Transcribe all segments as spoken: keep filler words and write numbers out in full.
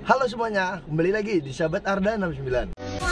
Halo semuanya, kembali lagi di Sahabat Arda enam puluh sembilan.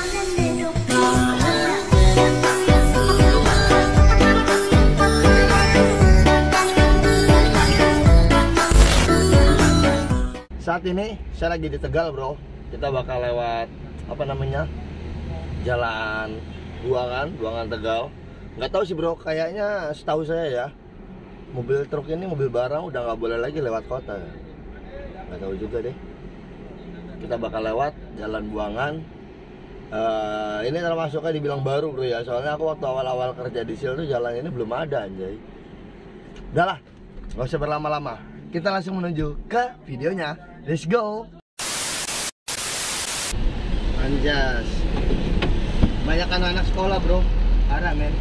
Saat ini saya lagi di Tegal, bro. Kita bakal lewat apa namanya, jalan Buangan, Buangan Tegal. Nggak tahu sih, bro. Kayaknya setahu saya ya, mobil truk ini, mobil barang udah nggak boleh lagi lewat kota. Nggak tahu juga deh. Kita bakal lewat jalan Buangan. Uh, ini termasuknya dibilang baru, bro ya. Soalnya aku waktu awal-awal kerja di Sil tuh jalan ini belum ada, anjay. Udahlah, nggak usah berlama-lama. Kita langsung menuju ke videonya. Let's go. Anjas. Banyak anak sekolah, bro. Parah, men.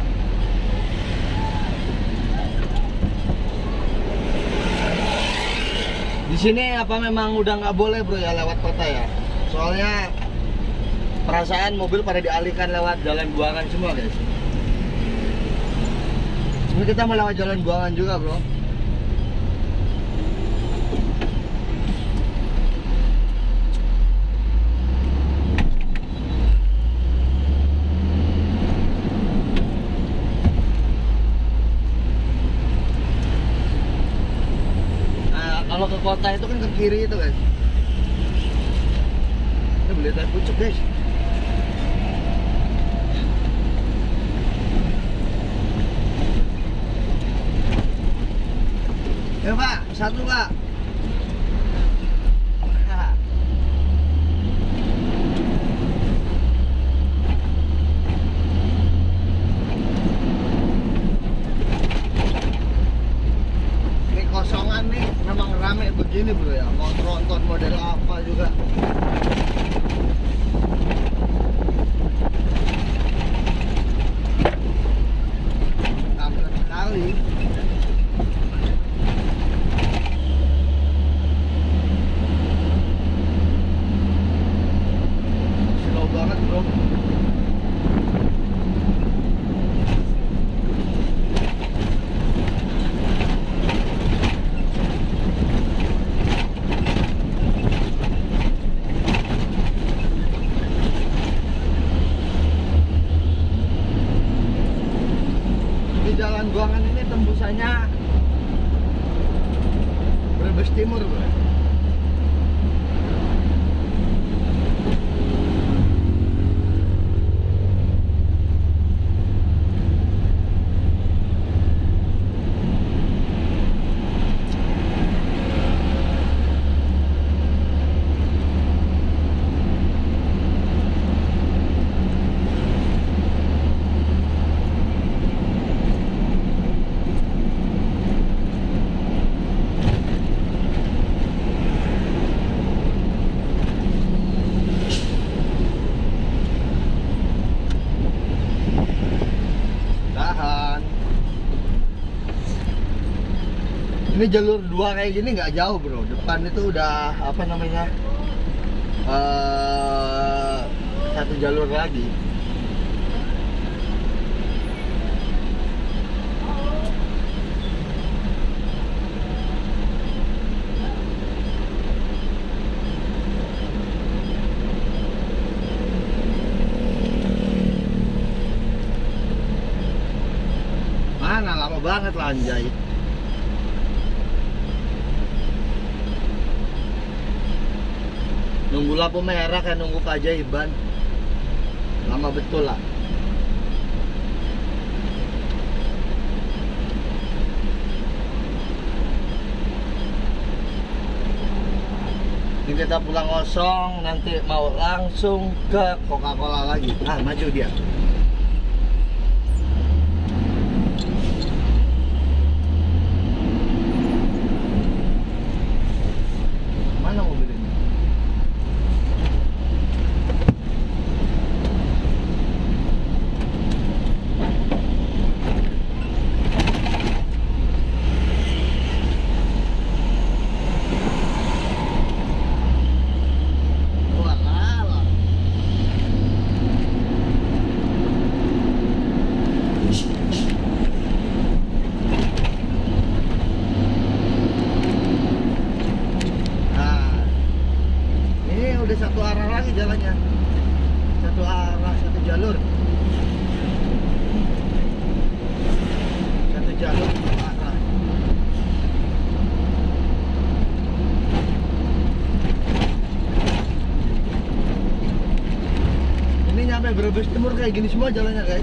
Di sini apa memang udah nggak boleh, bro ya, lewat kota ya? Soalnya perasaan mobil pada dialihkan lewat jalan Buangan semua, guys. Ini kita mau lewat jalan Buangan juga, bro. Kalau ke kota itu kan ke kiri itu, guys. Kita beli teh pucuk, guys. Ya, Pak, satu, Pak. Ini kosongan nih, memang rame begini, bro ya. Mau nonton model apa juga. Kampret sekali. Slow banget, bro. Jalan Buangan ini tembusannya Brebes Timur, bro. Ini jalur dua kayak gini nggak jauh, bro. Depan itu udah apa namanya, uh, satu jalur lagi. Mana lama banget lah, anjay. Nunggu lampu merah kayak nunggu keajaiban. Lama betul lah. Ini kita pulang kosong, nanti mau langsung ke Coca-Cola lagi. Nah, maju dia. Mana mobil ini? udah satu arah lagi jalannya, satu arah, satu jalur, satu jalur satu arah. Ini nyampe Brebes Timur kayak gini semua jalannya guys.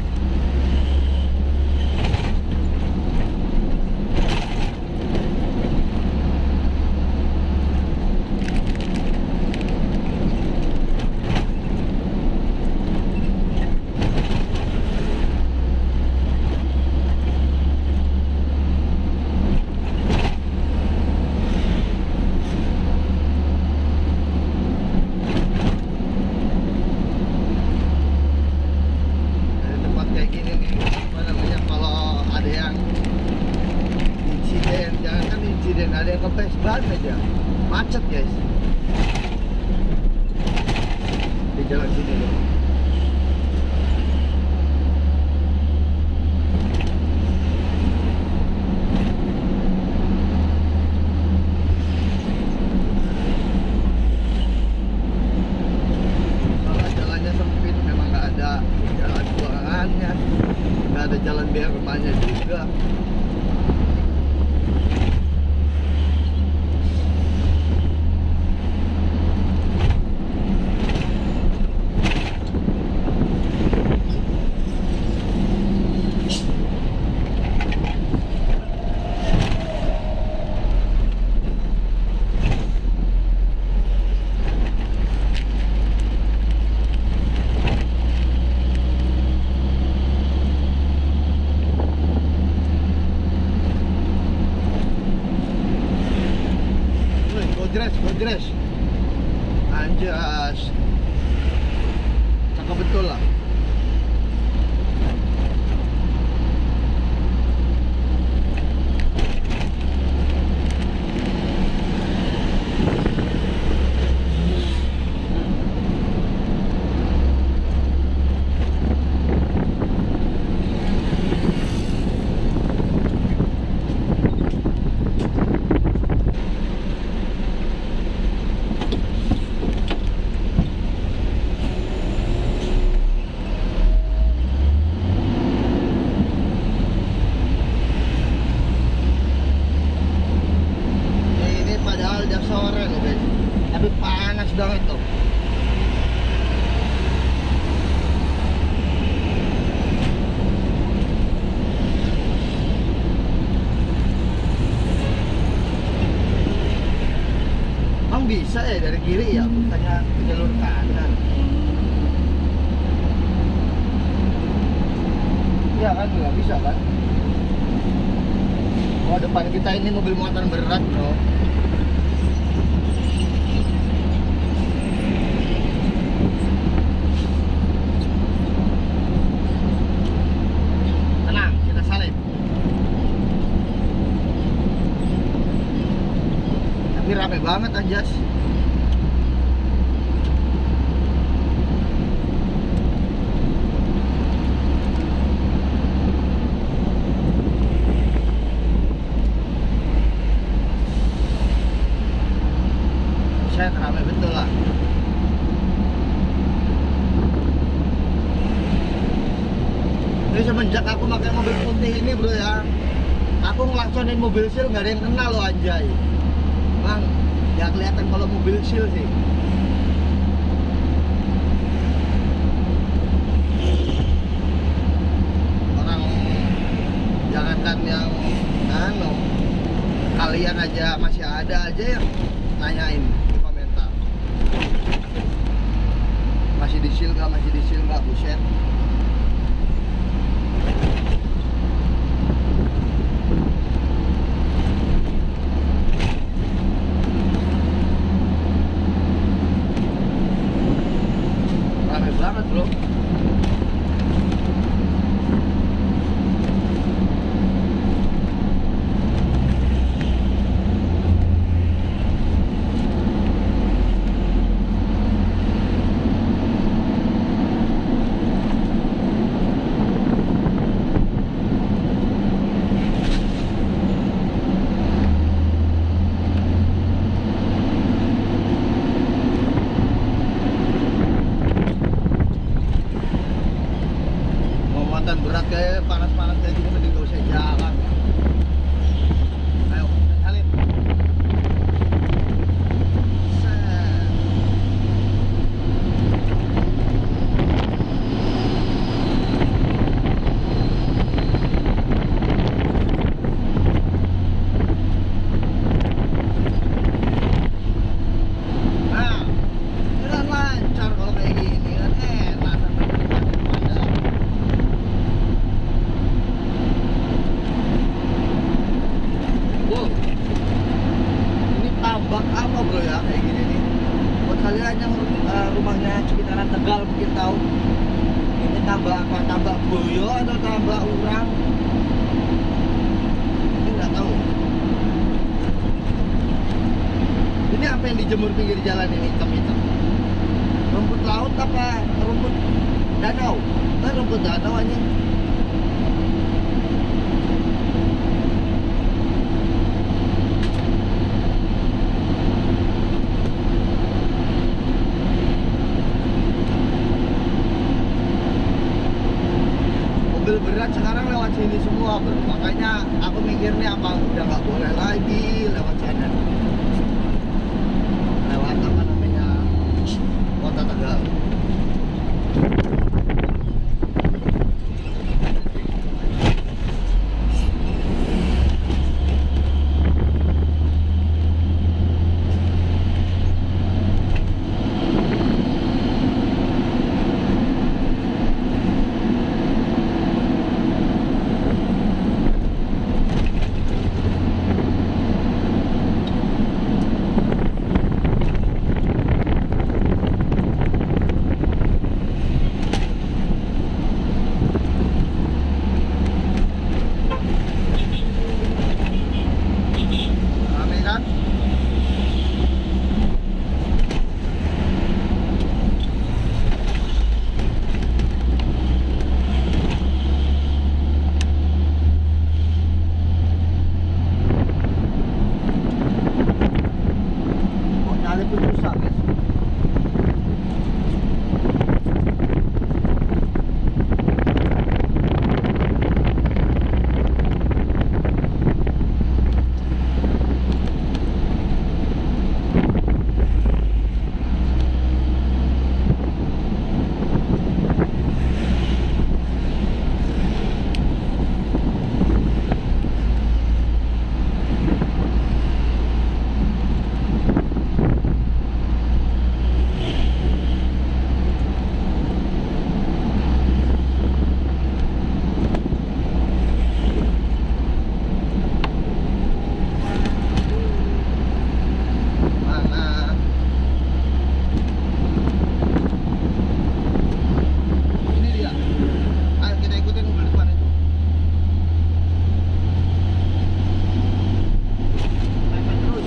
Ada yang kempes ban aja, macet guys di jalan sini loh. Kalau jalannya sempit memang nggak ada jalan buangannya, nggak ada jalan biar rumahnya juga. Godres, Godres, anjas, cakep betul lah. Tapi panas banget tuh. Emang bisa ya dari kiri ya, bukannya ke jalur kanan? Iya kan, nggak bisa kan? Oh, depan kita ini mobil muatan berat bro. Ini rame banget anjas. Saya rame betul lah. Ini semenjak aku pakai mobil putih ini bro ya, aku ngelaksonin mobil sil nggak ada yang kenal loh anjay. Bang, ya kelihatan kalau mobil sil sih. Orang jangankan yang anu, kalian aja masih ada aja yang nanyain di komentar. Masih di sil nggak, masih di sil nggak, buset. kayak panas-panas kayak gini mending gak usah jalan. Ayo, salin. Set. Nah, udah lancar kalau kayak gini kan enak sampai menikmati pemandangan. Wow, ini tambak apa bro ya kayak gini nih? Buat kalian yang uh, rumahnya sekitaran Tegal mungkin tahu. Ini tambak apa? Tambak boyo atau tambak urang? Ini nggak tahu. Ini apa yang dijemur pinggir jalan ini hitam-hitam? Rumput laut apa rumput danau? Kan rumput danau aja. Mobil berat sekarang lewat sini semua bro. Makanya aku mikirnya apa udah nggak boleh lagi lewat sana. Lewat apa namanya Kota Tegal. Rame kan? Kok nyali pun susah guys. Mana? Ini dia. Ayo kita ikutin mobil depan itu. Mepet terus.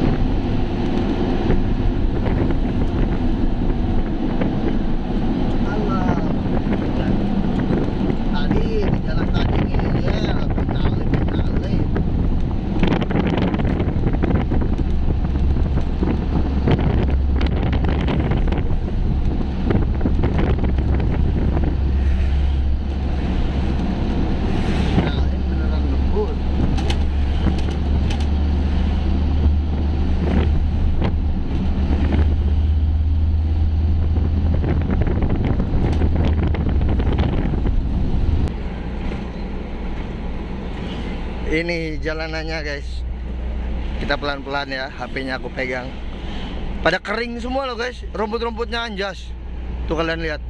Alah. Tadi di jalan tadi ngeyel, penalip, penalip. Nah, ini beneran lembut. Ini jalanannya guys. Kita pelan-pelan ya, H P-nya aku pegang. Pada kering semua loh guys, rumput-rumputnya anjas. Tuh kalian lihat.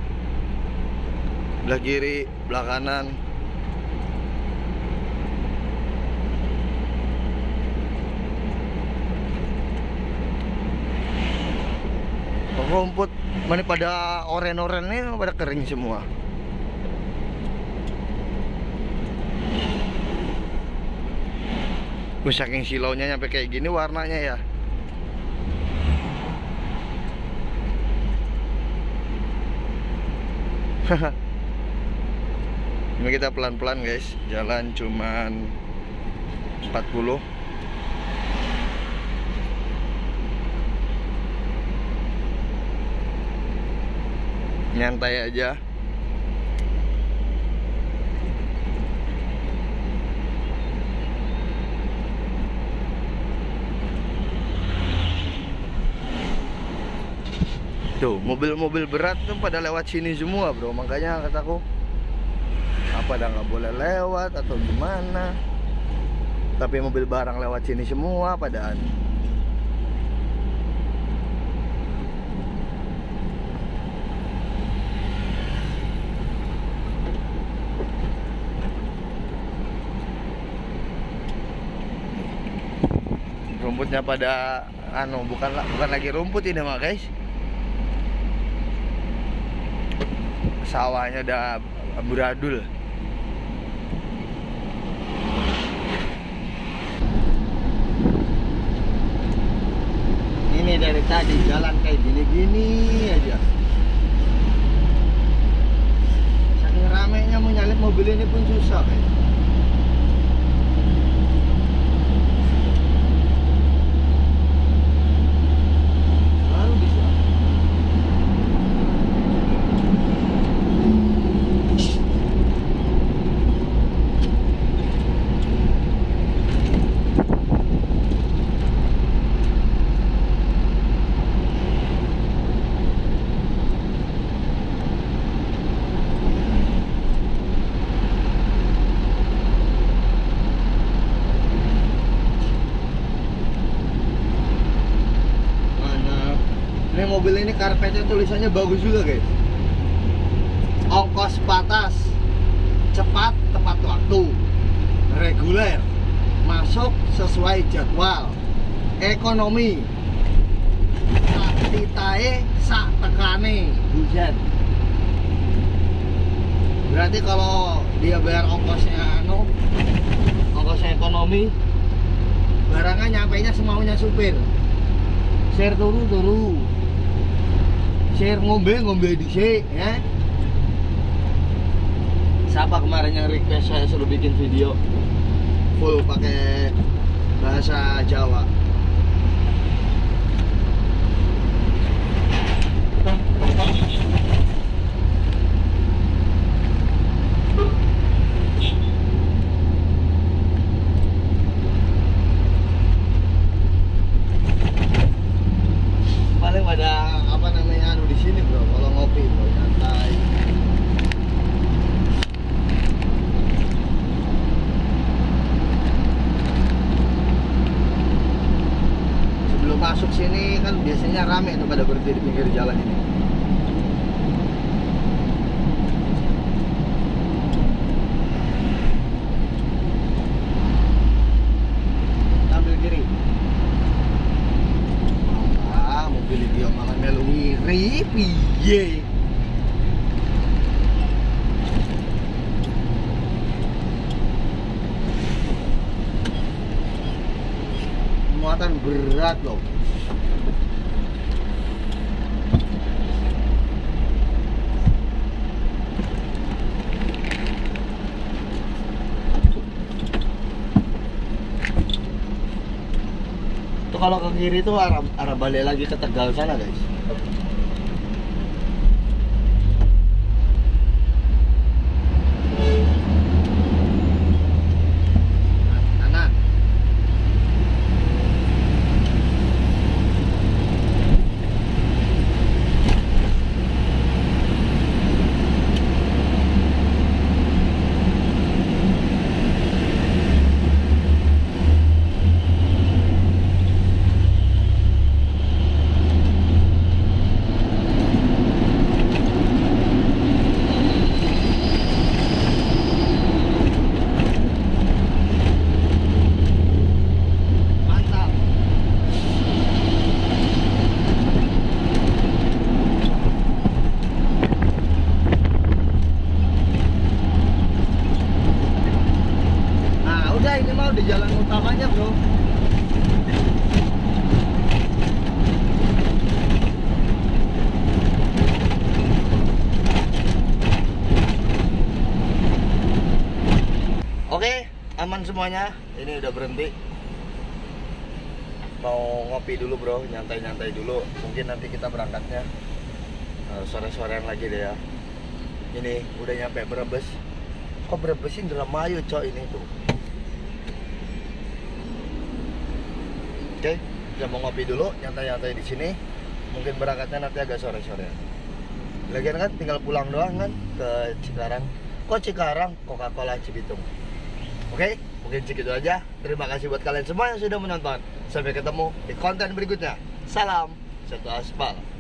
Belah kiri, belah kanan. Rumput mana pada oren-oren ini pada kering semua. Wih, saking silaunya nyampe kayak gini warnanya ya. Ini kita pelan-pelan guys, jalan cuman empat puluh. Nyantai aja. Tuh, mobil-mobil berat tuh pada lewat sini semua bro. Makanya kataku, apa dah nggak boleh lewat atau gimana. Tapi mobil barang lewat sini semua padahal. Rumputnya pada anu bukan bukan lagi rumput ini mah guys. Sawahnya udah beradul. Ini dari tadi jalan kayak gini-gini aja. Saking ramainya mau nyalip mobil ini pun susah guys. Ini mobil ini karpetnya tulisannya bagus juga guys. Ongkos batas, cepat tepat waktu, reguler, masuk sesuai jadwal, ekonomi, sak titae sak tekane. Buset. Berarti kalau dia bayar ongkosnya anu, ongkosnya ekonomi, barangnya nyampainya semaunya supir. Share turu turu. Share ngombe ngombe dhisik ya. Siapa kemarin yang request saya suruh bikin video full pakai bahasa Jawa? Paling pada apa namanya anu di sini bro, kalau ngopi bro, nyantai. Sebelum masuk sini kan biasanya rame tuh pada berhenti di pinggir jalan ini. Ambil kiri. Mobil dia malah melu ngiri piye. Muatan berat loh. Kalau ke kiri itu arah, arah balik lagi ke Tegal sana guys. Kanan. Ini mau di jalan utamanya bro. Oke, aman semuanya. Ini udah berhenti. Mau ngopi dulu bro, nyantai-nyantai dulu. Mungkin nanti kita berangkatnya sore-sorean lagi deh ya. Ini udah nyampe Brebes. Kok Brebes Indramayu cok ini tuh. Oke, kita mau ngopi dulu, nyantai-nyantai di sini. mungkin berangkatnya nanti agak sore-sore. Lagian kan tinggal pulang doang kan ke Cikarang. Kok Cikarang, Coca-Cola Cibitung. Oke, mungkin segitu aja. Terima kasih buat kalian semua yang sudah menonton. Sampai ketemu di konten berikutnya. Salam satu aspal.